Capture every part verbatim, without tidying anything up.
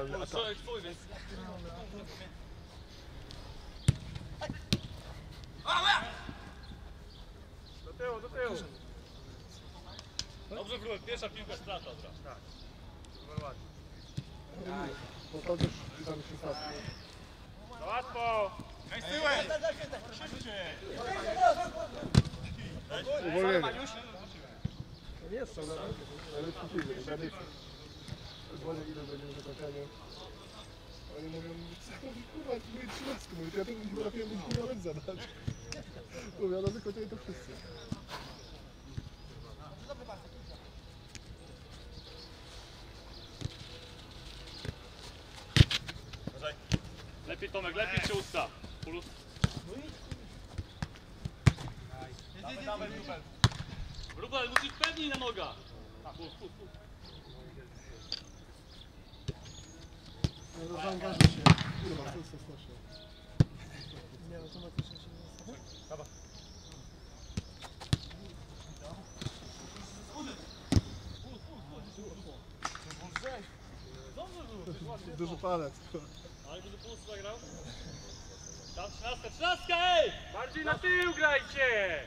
idealny atak. Do tyłu, do tyłu. Dobrze, Wróbel, pierwsza piłka strata od razu. Tak. Super ładnie. Pochodzisz tam się stawki. Za łatwo. Ej, z tyłem! Szybciej! Uwolnienie. No nie są, ale skupimy, żeby dzwonię ile będzie na zakończeniu. Oni mówią, kurwa, my trzynastkę, mówię, ja to nie potrafię nic nawet zadać. Mówię, na zakończenie to wszyscy. Lepiej Tomek, lepiej się ustaw. Plus. Dawaj, dawaj, Wróbel. Wróbel, musisz pewniej na nogach. Plus, plus, plus. No zaangażuj się. Kurwa, to jest straszne. Nie, automatycznie się nie ustawia. Dobra. Duży palec. Ale żeby plus zagrał. Tam trzynastka, trzynastka, ej! Bardziej na tył grajcie!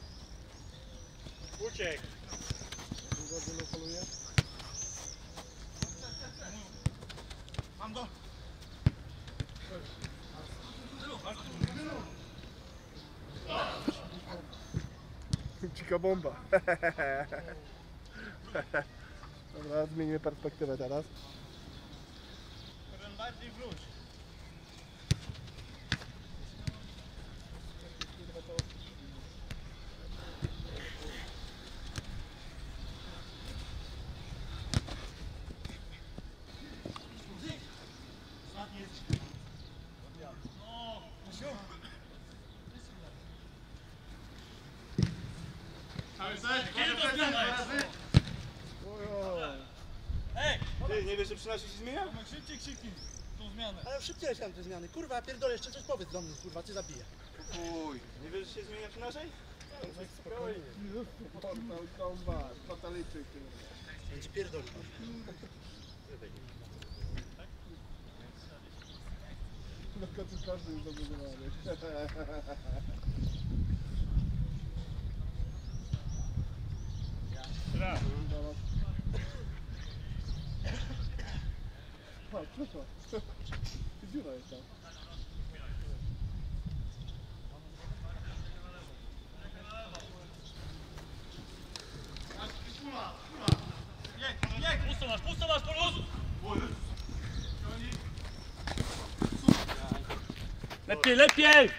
Uciek. Długo wielu poluje. Mam go! Cika bomba. Dobra, zmienimy perspektywę teraz. Bardziej wróć. Ej! Ty, nie wiesz, że trzynaście się zmienia? Szybciej krzyknij tą zmianę. Ale szybciej chciałem te zmiany. Kurwa, pierdolę, jeszcze coś powiedz do mnie, kurwa, ty zabiję. Uj, nie wiesz, że się zmienia przy naszej? Spokojnie. Portal combat, fatality. Będzie pierdolił. Na końcu każdy jest zabudowany. Raz. Patrz, przeszła. Dziura jest tam. Pusto masz, pusto masz, po luzu! Lepiej, lepiej!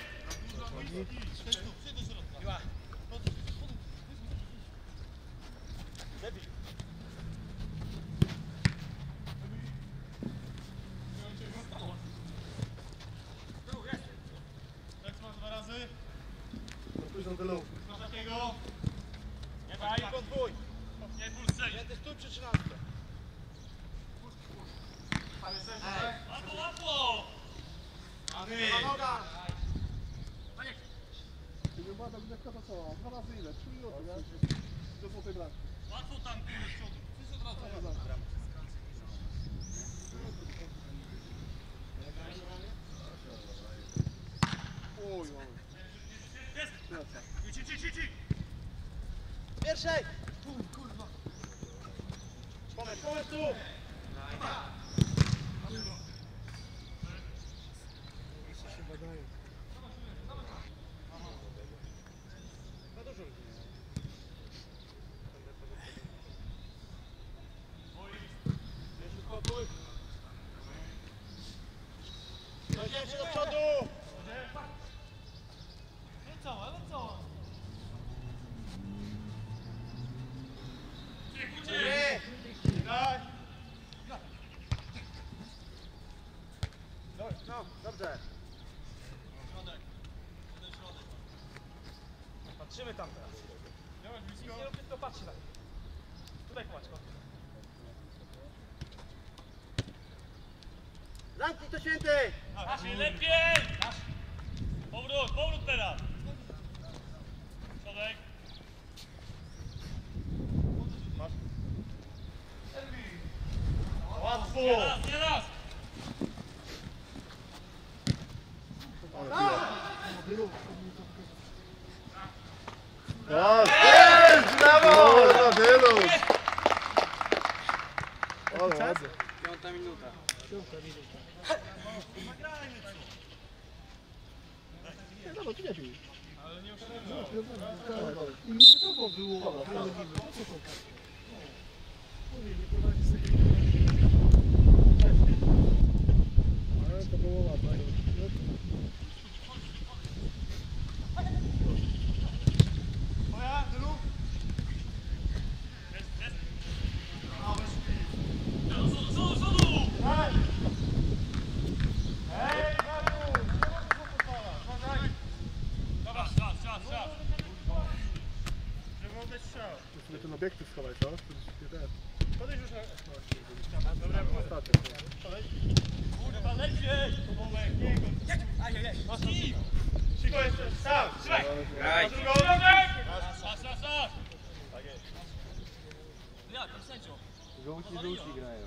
Dwa razy. Późno do lub. Masz takiego. Nie daj. Podwój. Nie puls sześć. Będę stój przy trzynastce. Łatwo, łatwo! Noga. Ty nie bada, jak to co? Dwa razy ile? Trzy minuty, nie? Do złotej bramki. Łatwo tam, tu z przodu. Wszyscy od razu. Dobra. Oj, oj. Jest! Lecę. Ci, ci, ci, ci! Pierwszej. Pomysł, pomysł tu! Jeszcze się badają. Dojdziemy się do przodu. Lecą, ale co? Uciek, uciek! Nie. Daj! No, no, dobrze. Środek. Jeden środek. Patrzymy tam teraz. Miałeś blisko? Nie róbcie, tylko patrzcie tam. Tutaj Kołaczko. Zamknij to, święty. Lepiej, lepiej! Powrót, powrót teraz! Środek. Łatwo! Nie raz, nie raz! O, jest! Brawo! Dobra, Dylu! O, ładnie. Piąta minuta. Nie, dobra, ty nie pij. Ale nie już I mikrofon było. Ale to było ładne. Moja, Dylu? Dobra, czas, czas, czas. Żeby oddać strzał. Musimy ten obiektyw schować, co? To jest Podejdź już na... Dobra, ostatnio. Kurwa, leciej! Masz kij! Siko jeszcze, sam, trzymaj! Graj! Drugą! Raz, raz, raz! Tak jest. Ja, tam sędzią. Żółci, żółci grają.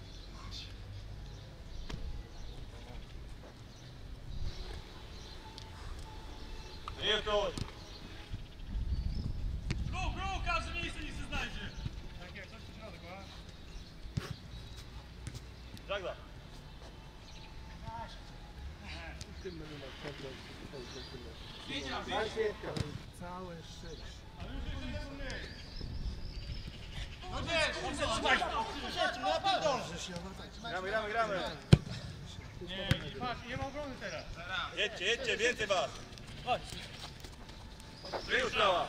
Nie to! Grób, grób, każde miejsce niech się znajdzie. Tak jak, coś tu środek, a? Żagla! Tym będę na kontrol. Całe szczęście. Gramy, gramy, gramy. Nie, patrz, nie ma obrony teraz. Jedźcie, jedźcie, więcej was. Chodź. Już działa.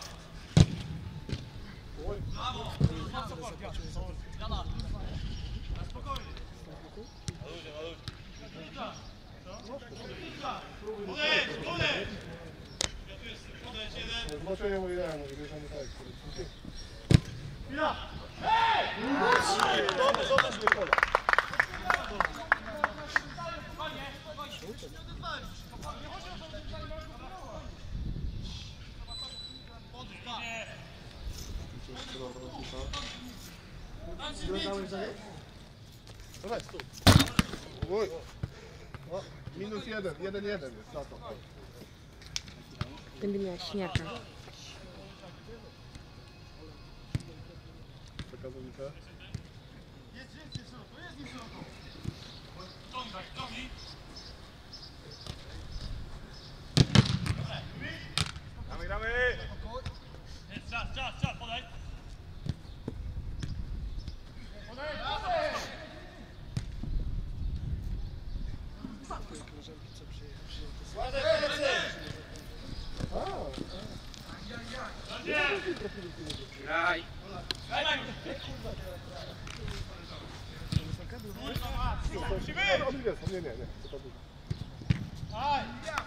Podejdź, podejdź! Zobaczenie moje rano, wybierzemy tak. Chwila! Dobra, zobacz mnie kola. Dobra, stój. Oj. O, minus jeden, jeden, jeden jest na to. Będę miała śniaka. Przekazownicę. Ciągaj, ciągnij. Gramy, gramy. Jest czas, czas, czas, podaj. Graj. Obliwię, nie, nie, nie. To to było. Aj!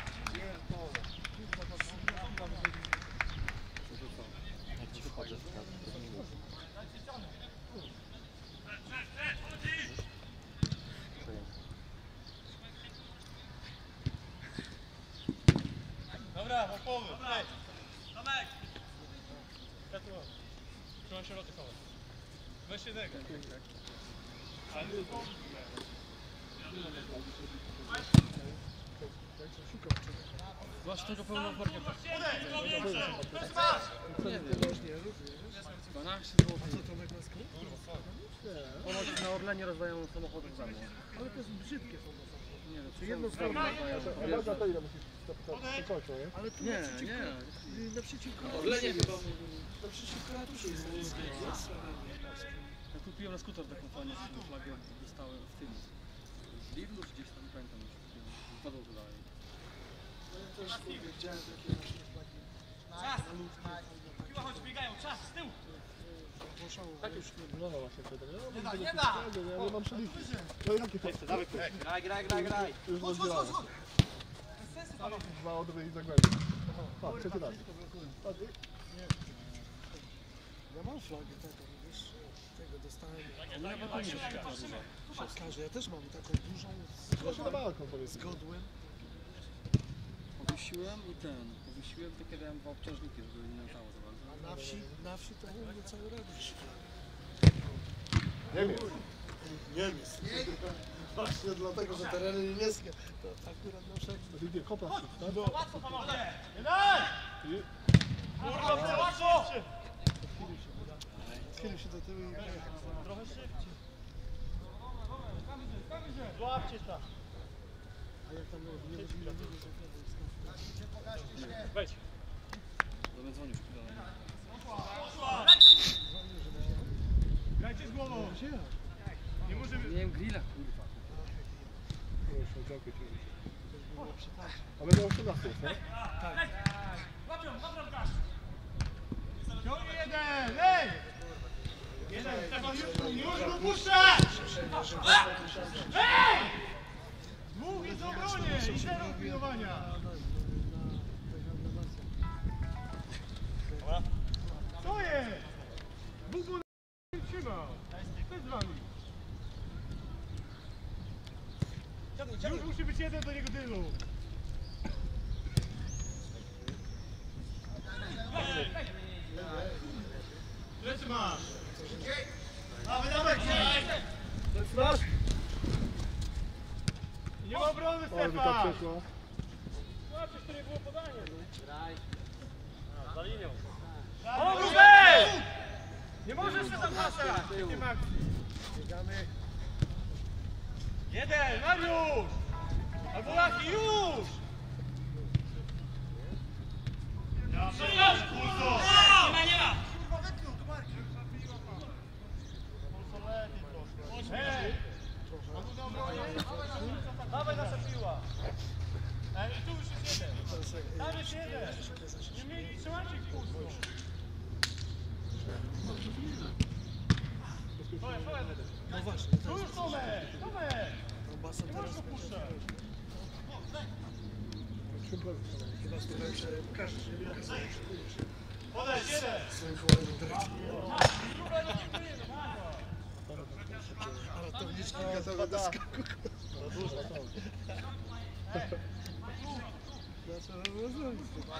Dobra, po połowy. Tomek! Trzeba się rotować. Weź jednego. Ale Masz tego pełną marketę. Tylko więcej! dwanaście złotych. Ponoć na Orlenie rozdają samochody za mną. Ale to jest brzydkie są. Nie wiem, Czy jedną stronę rozdają. Chyba za to ile musisz skończyć, nie? Ale tu nie, nie. Naprzeciwko. Orlenie chyba. Naprzeciwko ratuszy jest. Ja kupiłem na skuter taką fajną flagę, dostałem w tym. Z Lidlu czy gdzieś tam, nie pamiętam już. Wpadło to dalej. Czas! Piła, chodź, biegają, czas, z tyłu! No właśnie wtedy. Nie da, nie da! Ja nie mam przeliki. No i jakie to? Dawaj, Graj, graj, graj, graj. już rozdzielamy. Dwa odwy i zagłębie. Patrz, trzeci raz. Patrz, Ja mam flagę taką, wiesz, tego dostałem od Oskarze. Ja też mam taką dużą z, proszę na balkon powiedz. z godłem. Powiesiłem i ten. Powiesiłem, to kiedy dałem dwa obciążniki, żeby nie latało za bardzo. A na wsi, na wsi to u mnie cały robisz. Niemiec. Niemiec. Właśnie dlatego, że tereny niemieckie, to akurat nasze... To idzie kopla, tak? łatwo panowie! Jeden! I Kurwa, łatwo! Schylił się do tyłu i... Trochę szybciej. Złapcie tam. A jak tam było? Nie wiem, nie Wejdź. Będę dzwonił chwilę. Grajcie z głową. Nie może... Nie wiem, grilla, kurwa. No już na działkę ci rzuci. A będą osiemnaście jest, nie? Ciągnij jeden, ej! Jeden, Stefan, już, już go puszczać! Ej! Dwóch jest w obronie i zero pilnowania. Co jest? Dwóch go nie trzymał. Co jest z wami? Już musi być jeden do niego tylu. Lecy masz! Dawaj, dawaj! Masz? Nie ma obrony, O, że ta Stefan! przeszła. Zobaczysz, to nie było podanie. Za linią. O, Rubel! Nie możesz się tam pasać w tym akcji. Biegamy. Jeden, Mariusz! Albo Laki, już! Ja przyjaźń, kurso! Nie ma, nie ma! Hej! Dawaj nasza piła! Ej, tu już jest jeden! Tam jest jeden! Nie mieli, trzymajcie ich kursu! No właśnie, Tu już Tomek! Tomek! no basen Nie możesz teraz go puszczać! chyba spróbowałem się pokażę, że nie pokazuje, że czujesz. Podejdź, jeden! Swoim kolegom dyrekcji. Ale to liczki gotowe do skoku. No dużo, to. Znaczy, no zrobić.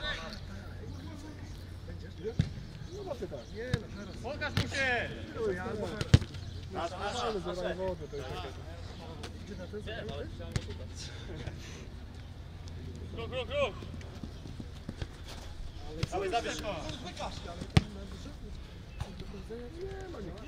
No na pytanie. Nie no, teraz. Pokaż mu się! Na ale zabrałem wodę, to jest takie. Gdzie na ten zagrał? Krok, krok, krok. Dawaj, zabierz go! Nie ma nic.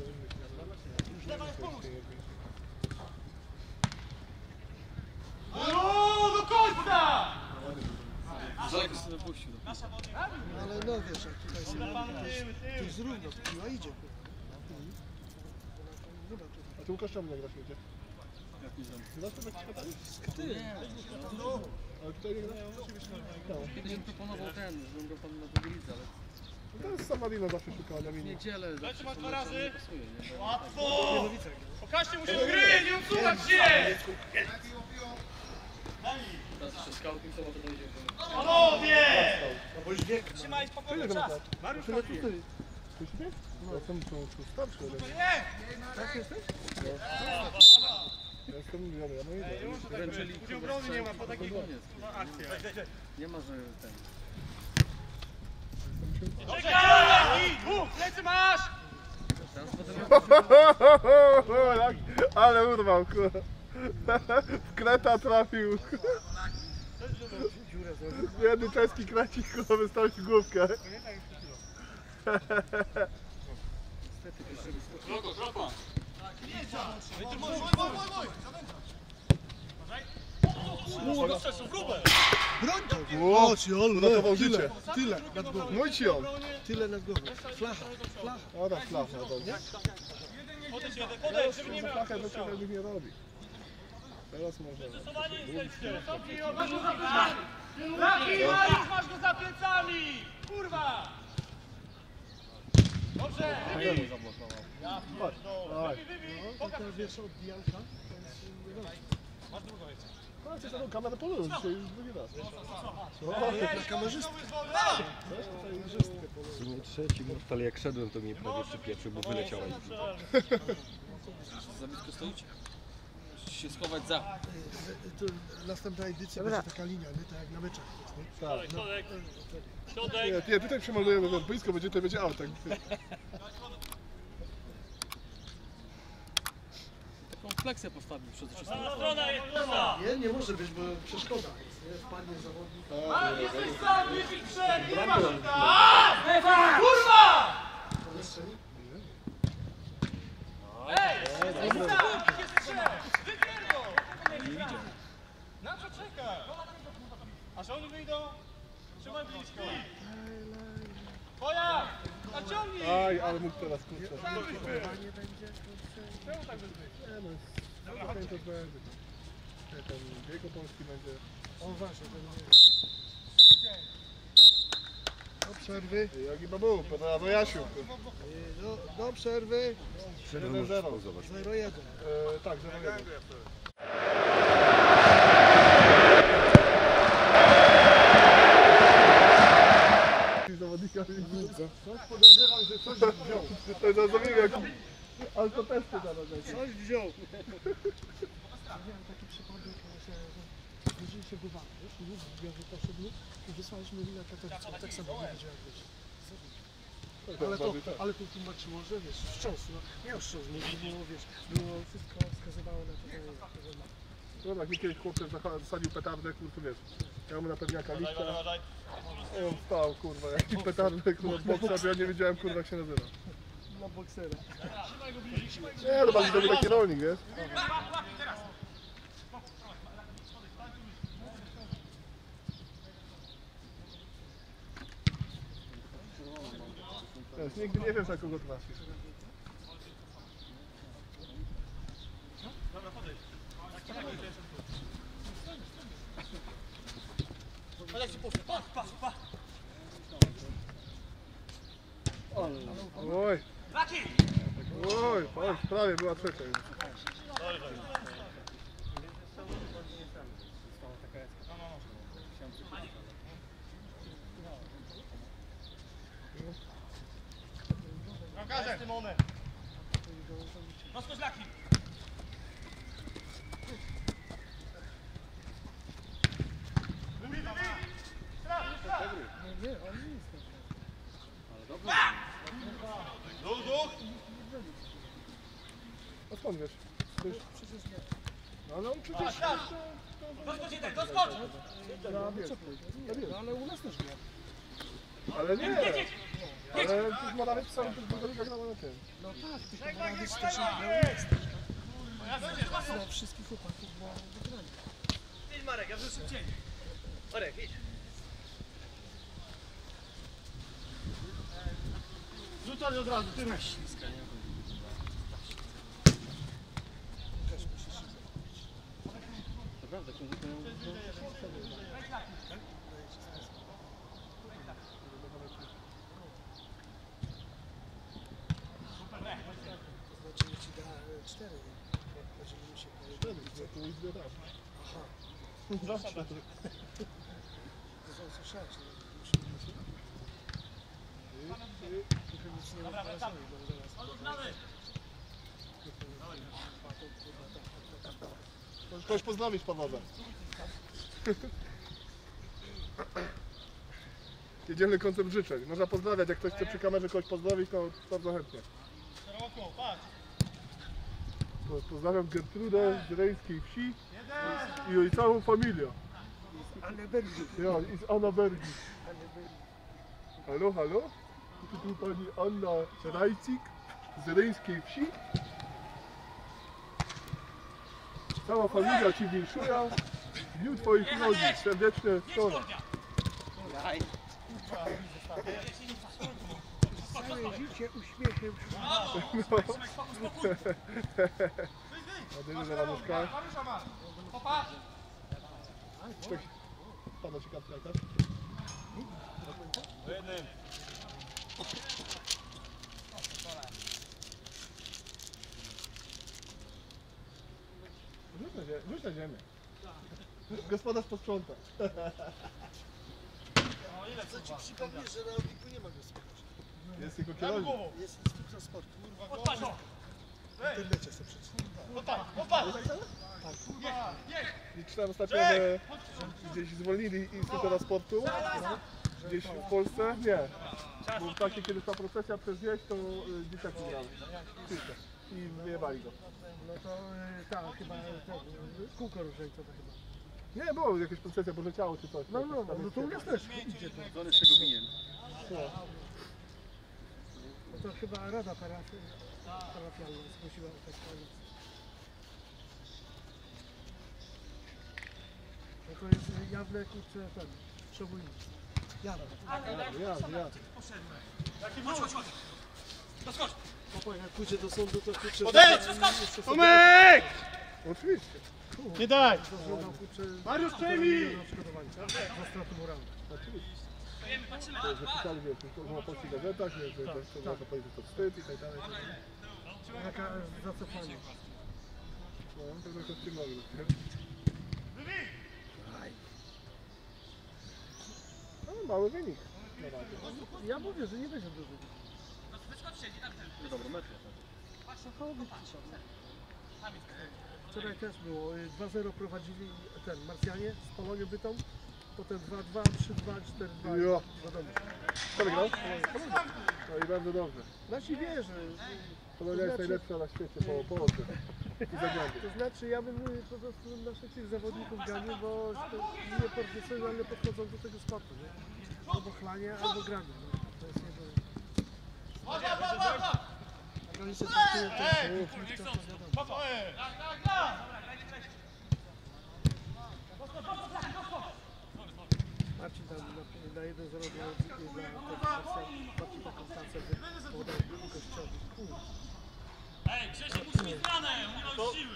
O, do końca! Żalek sobie puścił. Ale no wiesz, jak tutaj sobie Pan to jest, tył, to tył! jest równo, piła idzie. Chyba tu. A ty Łukasz czemu nie grasz nigdzie? Jak nie znam. Grasz tam jakiś katali? Ty! Ale tutaj nie grasz? No. Kiedyś mi proponował ten, żebym go tam na drugiej lidze, ale To jest Samarino zawsze szukała na w minie. niedzielę zawsze masz to dwa mecz razy? nie pasuje, nie? Bo- Łatwo! Mianowicie, Pokażcie mu się do gry, nie odsuwać się! Teraz jeszcze scouting, to może dojdzie. Panowie! no bo już wiek. Trzymaj To spokojnie ile czas! lat? Mariusz Tyle co Kotlik. ty? Słyszycie? No. Ja jestem tu, tu starszy ode mnie. Nie! Tak jesteś? Ja jestem, ja, ja no idę. Nie muszę tak Wręczyli być. Udział brony nie ma po takiej koniec. akcji. Nie ma, że ten. Czekaj! Dwóch, plecy masz! Teraz potem Jak, ale urwał, kurwa. W kreta trafił. Dziurę zrobił. Jeden czeski krecik, kurwa, wystawił główkę. Niestety, jeszcze wyskoczył. Kroko, kroko. Broń to! Ło, O, ci on, uratował tyle, życie. tyle nad głową. No i ci on. Tyle nad głową. Flacha, flacha. O, tak, flacha, dobrze. Podejdź jeden, podejdź, żeby nie miał. Flachę to się nikt nie robi. Teraz może. Laki, Mariusz, masz go za piecami! Kurwa! Dobrze! Nie zablokował. Patrz, dawaj. No, to to wiesz, odbijanka, to jest nie dobrze. Masz drugą jeszcze. No, coś taką kamerę polują dzisiaj już drugi raz. O, na kamerzystkę. Coś tutaj kamerzystkę polują. Trzeci mortal, jak szedłem, to mnie prawie przypieprzył, bo wyleciała i za blisko stoicie. Musicie się schować za. Tu następna edycja będzie taka linia, nie? Tak jak na meczach jest, nie? Tak. Środek. Środek. Nie, nie, tutaj przemalujemy ten boisko, będzie to będzie autek. Taką fleksję postawił przed Sama strona jest prosta. Nie, nie może być, bo przeszkoda jest. Nie wpadnie zawodnik. Ale jesteś sam, nie pić przed, nie masz tam! Kurwa! To strzeli? Ej, jesteś sam, nie strzel! Wypierdol! Nie widział. Na co czeka? Aż oni wyjdą? Trzymaj blisko. Twoja! Naciągnij! Aj, ale mógł teraz kurczę. Nie będzie. Czemu tak bez być? Nie no, no to będzie. Nie, ten Wielkopolski będzie. O właśnie, to nie. Do przerwy. Jogi Babu, to do Jasiu. Do, do przerwy. jeden zero. zero jeden. E, tak, zero jeden. Zawodnikami widzę. Coś podejrzewam, że coś wziął. To jest zrozumienie jak alkotesty zaraz. Coś wziął. Miałem taki przypadek, że zbliżyli się głowa, wiesz, i już zbiorze poszedł i wysłaliśmy linę katowicką, tak samo nie wiedział jak być. Ale to, ale to tłumaczyło, że wiesz, wstrząs, no, miał wstrząs, nie było, wiesz, było, wszystko wskazywało na to, że ma. No tak, mi kiedyś chłopcy zasadził petardę, kurwa, wiesz. Ja mu na pewniaka liścia. I on wstał, kurwa, jaki petardę, kurwa, boksa, to ja nie wiedziałem, kurwa, jak się nazywa. Na boksera. Nie, no bardziej to był taki rolnik, wiesz? Wiesz, nigdy nie wiesz, na kogo trafisz. Oj! Oj, oj, prawie była trzecia już. Jest moment. No skoźlaki. Nie, nie, on nie jest Duch, duch! A skąd wiesz? Wiesz? przecież nie. No ale on przecież... Doskocz jeden, doskocz! Ja wiesz, ja wiem. No ale u nas też nie. Ale nie! Ale już Morawiec sam też bardzo grał na tym. No tak, tylko Morawiec też nie jest. Dla wszystkich chłopaków było wygranie. Idź Marek, ja wrzucę cień. Marek, idź. Rzucaj od razu, ty rusz. Naprawdę, komuś To znaczy, że ci da e, cztery. Podzielimy się po jednym. To już dwie raz. Aha, Zawsze. to są słyszałeś, że musimy mieć. Trochę nic nie rozmawiamy, bo zaraz. Możesz kogoś pozdrowić po wodę. Jedziemy koncert życzeń. Można pozdrawiać, jak ktoś chce przy kamerze kogoś pozdrowić, to bardzo chętnie. Szeroko, patrz. Po- Pozdrawiam Gertrudę z Rejskiej Wsi i jej całą familię. Ale będzie. Ja, i z Anna Bergi. Halo, halo? Tu, tu pani Anna Rajcik z Rejskiej Wsi. Cała familia Ci winszuja. W dniu Twoich urodzin. Serdeczne wczoraj. Całe życie uśmiechem. Ładyny na nóżkach. Popatrz. Pana ci kartę jakaś? Po jednym. Rzuć na ziemię. Rzuć na ziemię. Gospodarz posprząta. Chcę ci przypomnieć, że na Obiku nie ma gospodarza. Jest tylko kierownik. Jest instruktor sportu. Odpatrz go. W internecie sobie przeczytam. Popatrz, popatrz. I czytałem ostatnio, że gdzieś zwolnili instruktora sportu. Gdzieś w Polsce? Nie. Był taki kiedyś ta procesja przez wieś, to y, dzieciaki grały. Wszystko. I wyjebali go. No to y, tak, chyba y, ten, y, kółko różańcowe chyba. Nie, było jakaś procesja, bo leciało czy coś. No, no, no, no to u nas też idzie to. Zależy czego winien. No. No to chyba Rada Parafi Parafialna zgłosiła tak koniec. No to jest jawne kurczę ten, przewodnictwo. Jawne. Ja, ja. Chłopak jak pójdzie do sądu, to kurczę... Odejdź! Tomek! Tomek! Oczywiście. Nie daj! Zażądał kurczę... Mariusz, przejmij! na odszkodowanie za stratę moralną. Oczywiście. To jest zapisali, wiesz, to na polskich gazetach, nie, że to można powiedzieć, że to wstyd i tak dalej. Jaka zacofanie. No, to jest kostiumowy. No, mały wynik. Na razie. Ja mówię, że nie będzie dużo. Dobry mecz. Wczoraj też było, y, dwa zero prowadzili ten Marsjanie z Polonią Bytom, potem dwa dwa, trzy dwa, cztery dwa. Jo. Wiadomo. Kto wygrał? No i bardzo dobrze. Nasi wie, że... Polonia jest najlepsza na świecie po Polsce. I zagraniu. To znaczy ja bym y, po prostu naszych tych zawodników ganił, bo to nieprofesjonalnie podchodzą do tego sportu, nie? Albo chlanie, albo granie. No. To jest jego... Jak oni się traktują, to to wiadomo. Marcin tam na, na jeden zero dla Marcin taką stację podał gościowi. Kurde. Ej, Grzesiek musi mieć ranę, on nie ma już siły.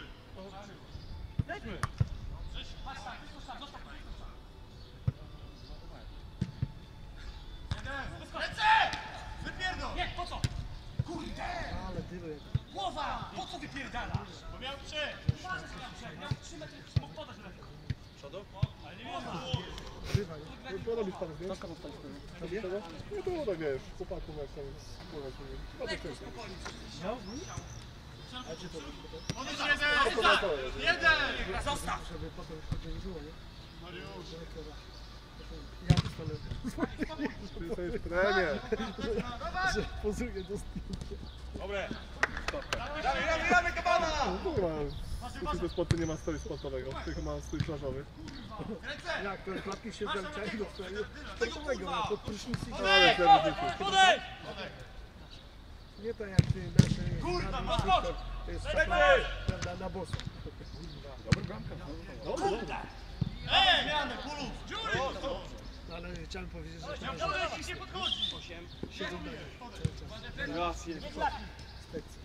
Wypierdol! Nie, po co? Ale dymy jak... Głowa! Po co wypierdalasz? Bo miał trzy! Uważaj, że miał trzy, miał trzy metry, mógł podać lepiej. Ale nie można! Dyma, nie? Co robisz pan, wiesz? Troszkę postać wtedy. Robisz tego? Nie było tak, wiesz, chłopaków jak tam spływać. Bardzo często. A gdzie to robisz potem? On jest jeden! Jeden! Zostaw! Żeby potem wtedy nie było, nie? Ja dostanę, To jest premia. że pozuję do zdjęcia. Dobre! Damy, damy, damy kabana! No kurwa, jeśli to sportu nie ma stroju sportowego, tylko ma strój plażowy. Jak te klapki się zaliczają do stroju sportowego, no pod prysznic i Ale wtedy życiu. Podaj! nie tak jak ty nasz Kurwa, radny chodź, instruktor, to jest Czekaj! prawda, na boso. Ej! Zmianę, kulów! Dziury! No, ale chciałem powiedzieć, że Ja wolę, nikt nie podchodzi! siedzą na cały czas. Raz jest. Inspekcja.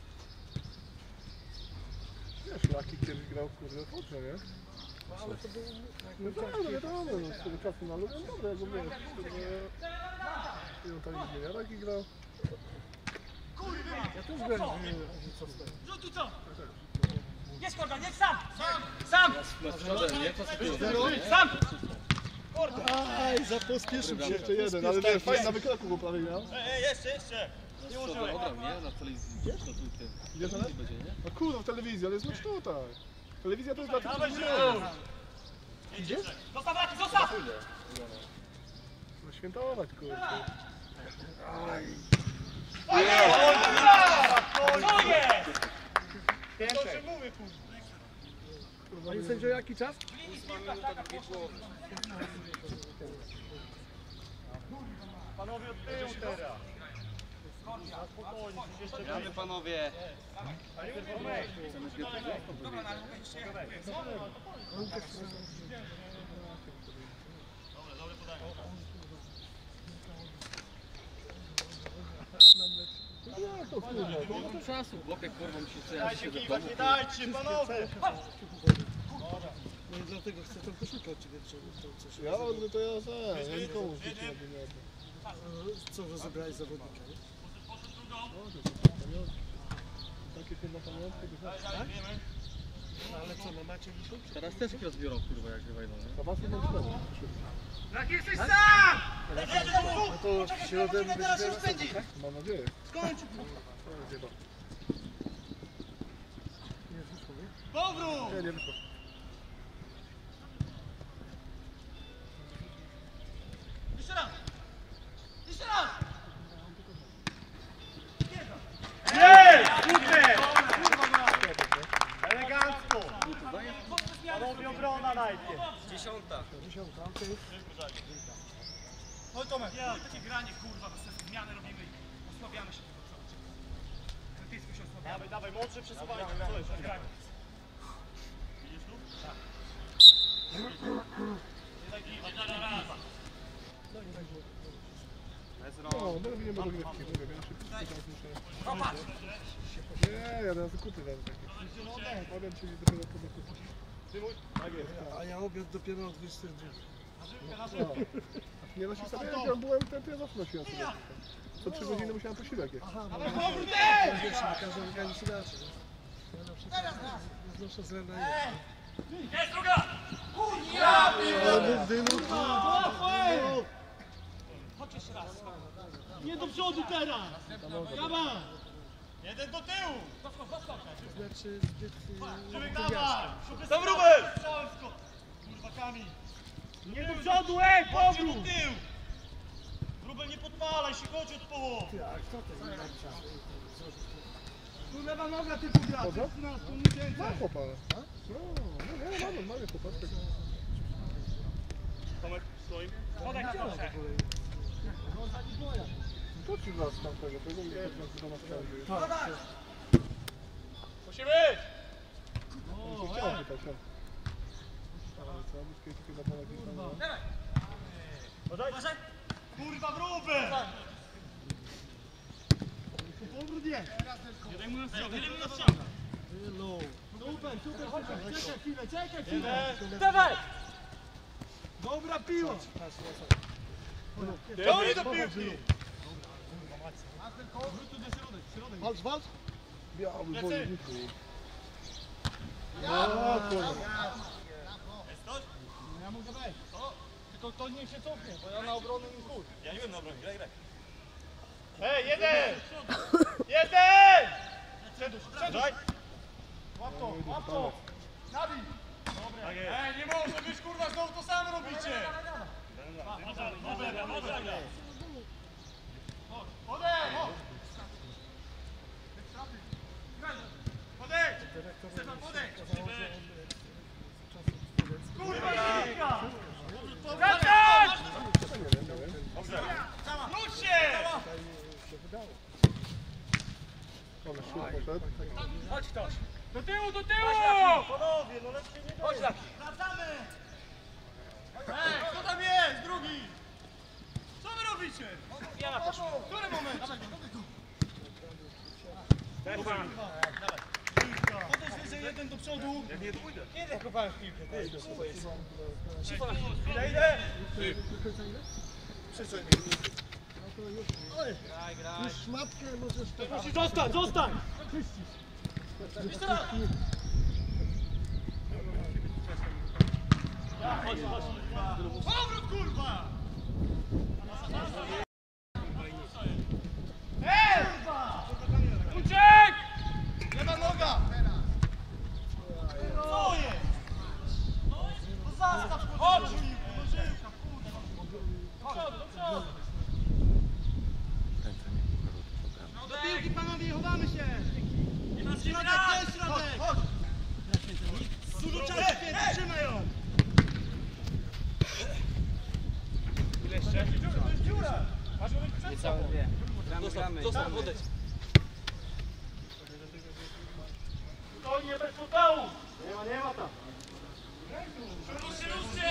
Wiesz, Laki kiedyś grał, kurde, dobrze, nie? No ale to był... No tak, no wiadomo, no z tego czasu na lubię, dobre, jak mówię, on tam nie zmienia, Laki grał. Ja też grałem w co stoi. No tu co? Nie Skorda, nie sam! Sam! Na przodem, nie? To jest Sam! Aj, za pospieszył się. Jeszcze jeden, ale wiesz, fajnie na wykroku go prawie miał. Ej, jeszcze, jeszcze! Nie użyłem! Odram, nie? Na telewizji. Wiesz? No tu tym. Idziesz na będzie, nie? No kurwa, w telewizji, ale jest no tutaj. Telewizja to jest dla tych, Dawaj, którzy Żył! grają. Idziesz? Zostaw Raki, zostaw! No świętować, kurde. Co jest? To się mówię, kurwa! Panie sędzio, jaki czas? Panowie od tyłu teraz! Spokojnie, jeszcze Gramy panowie. No to kurwa, No to czasu, chłopie, kurwa, mi się chce. Dajcie kiwać, nie dajcie, panowie! No i dlatego chcę tą koszulkę od ciebie wziąć. To coś. ja no to ja za, ja nikomu z dzieci nie oddam. Co, że zabrałeś zawodnika, nie? Takie firma pamiątki, Tak? No ale co, no macie dzisiaj? Teraz też ich rozbiorą, kurwa, jak wejdą, nie? a was nie cztery. Jak jesteś sam! No to w środę będzie tak? Mam nadzieję. Skończ! Chyba. Nie wyszło, nie? Powrót! Nie, nie wyszło. Jeszcze raz! Jeszcze raz! Jest! Super! Elegancko! Panowie obrona najpierw! Ziomka, okej. Chodź Tomek. Ja, takie granie kurwa, bez sensu zmiany robimy i osłabiamy się tylko cały czas. Krytyjsko się osłabiamy. Dawaj, dawaj, młodszy przesuwaj. Co jest? Granie. Widzisz tu? Tak. Nie daj giwa, nie daj giwa. No nie tak było. No, bo robimy rozgrywki, mówię, ja szybko teraz muszę... Popatrz! Nie, ja na zakupy dam takie. Obiad się dopiero po zakupach. Tak jest, tak. A ja obiad dopiero o dwudziestej drugiej. No. Nie no się sobie, jak ja byłem, to ja zawsze nosiłem sobie. Co trzy godziny musiałem posiłek jeść. Aha, bo wiesz, na każdym organizm inaczej. Ja na przykład ja znoszę z Lena i Jest druga! Ale dynu, Chodź jeszcze raz. Nie do przodu teraz! Dawaj! Jeden do tyłu! to znaczy zbyt Człowiek wywiazki. dawaj! Tam Rubel! Strzałem skok! Kurwa Kamil! Nie do przodu, ej! Powrót! do tyłu! Rubel, nie podpalaj się, chodź od połowy! Ty, a kto to nie napisał? Tu lewa noga ty pobiasz! Chodzę? Na tu nie więcej! mam chłopa. No, no nie, mamy, mamy chłopa. tak. Tomek, stoim. Podaj książkę! To ci was tam tego, tego mnie to do nas chciałem. Musi być! Nie chciałem pytać, ja. Ale co, miskę tylko zabrała gdzieś tam. Uważaj! Kurwa w Rubel! Powrót jest! Jeden mu na strzał, jeden mu na strzał. No. Super, super, chodź! Czekaj chwilę, czekaj chwilę! Dawaj! Dobra piła! Pełni do piłki! Walcz, walcz! Biały wojowniku. No, kurwa. Ja mogę wejść. Tylko to niech się cofnie, bo ja na obronę nie chuj. Ja nie wiem na obronie, graj, graj. Hej, jeden! Jeden! Przedusz, przedusz! Łap to, łap to! Nabij! Dobra. Ej, nie może być kurwa, znowu to samo robicie! Dobra, dobra, dobra. Podejdź! Podejdź! Stefan, podejdź! Kurwa, Jaka! Wracać! Wróć się! Ale szybko poszedł. Chodź ktoś! Do tyłu, do tyłu! Panowie, no lepszy nie chodź Laki! Wracamy! Ej, kto tam jest? Drugi! Co wy robicie? Ja na poszło. Który moment? Stefan! Podejdź wyżej jeden do przodu. Ja nie pójdę. Kiedy kopałem w piłkę? Cicho na chwilę. Idę! Przyszedł mi. Graj, graj. Już szmatkę możesz to... Musisz zostań, zostań! Chodź, chodź. Powrót, kurwa! Ej! Uciek! Lewa noga! Co jest? No zastaw, chodź! Chodź, do przodu! Do piłki, panowie, chowamy się! Środek, jest środek! Chodź! Dużo czasu, trzymaj ją! Ile jeszcze? To jest dziura! Masz ją przed Niecałe dwie. Gramy, gramy. Zostaw, odejdź. To nie bez futału! Nie ma, nie ma tam! Ruszcie, ruszcie!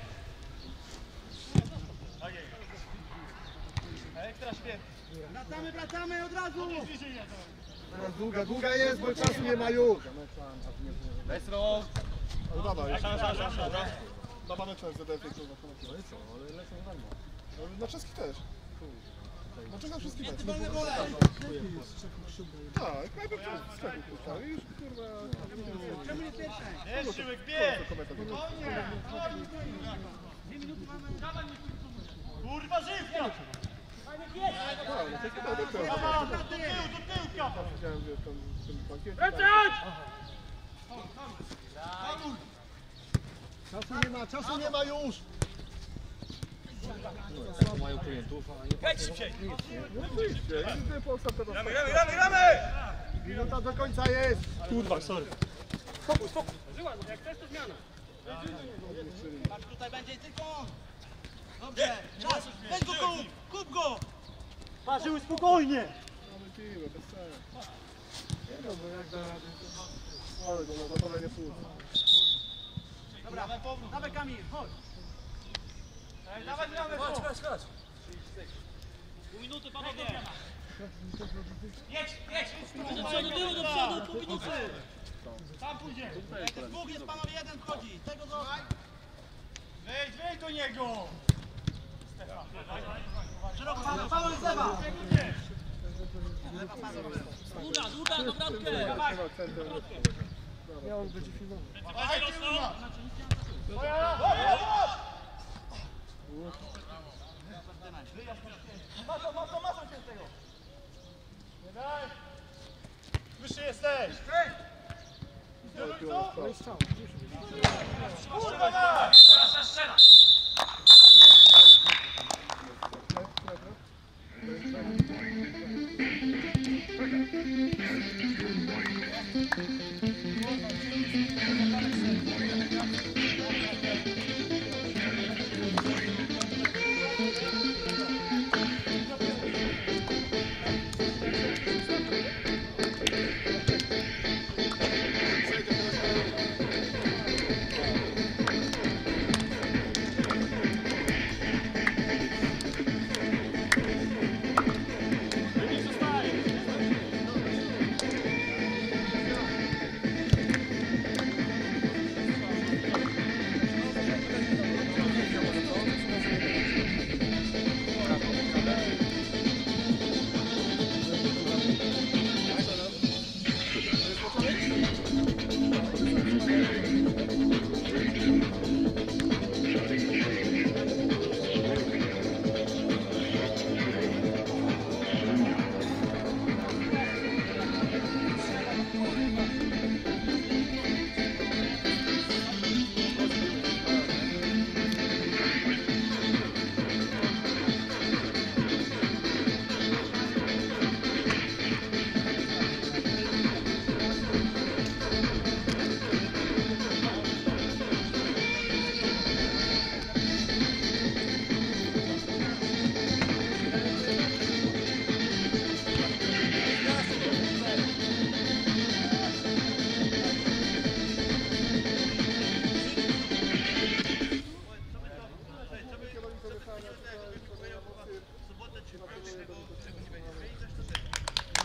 A ekstra świetnie. Wracamy, wracamy od razu! Długa, długa jest, bo czasu nie ma już. Bestro! No dawaj. Szansa, szansa, szansa. Dawamy czas, zadaję tej kurwa. No i co, ale lecą za mną. Na czeskich też. Na czeskach wszystkich też. Wolne wolę! Tak, najpierw przez sklepy puszczali i już kurwa... Czemu nie pierwszy? Jest Szymek, bieg! Spokojnie! Dwie minuty mamy. Kurwa, żywka! Dawaj, do tyłu, do tyłu, kapa! Widziałem, że tam ten bankiet... Wracać! Czasu nie ma, czasu nie ma już! Mają klientów, a nie Wejdź szybciej! No wyjście, idę po ostatnie Gramy, gramy, gramy, gramy! Minuta do końca jest! Kurwa, sorry. Żyła, jak chcesz to zmiana. Patrz, tutaj będzie tylko on. Dobrze, czas, weź go kup, kup go! Parzyły spokojnie! Mamy piłę, bez sensu. Nie no, bo jak da radę, to... Ale go na zapalenie płuc. Dobra, dawaj Kamil, chodź! Dawaj, dawaj, chodź, chodź, chodź! Pół minuty, panowie. Jedź, jedź! Do przodu, tyłu, do przodu, pół minuty. Tam pójdzie! Dwóch jest panowie, jeden wchodzi! Tego do... Wejdź, wejdź do niego! Szeroko, Paweł, Paweł jest lewa! Długa, długa, do bramkę. Chyba centrum. Ja on będzie filmował. Dawaj, tyłu! Masą, masą, masą się z tego! Wyższy jesteś! No i strzał, gdzieś będzie. Kurwa, daj!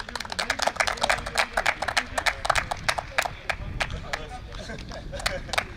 Thank you.